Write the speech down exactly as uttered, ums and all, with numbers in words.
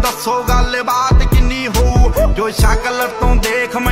दसो गल बात किन्नी हो जो शक्ल तो देख मैं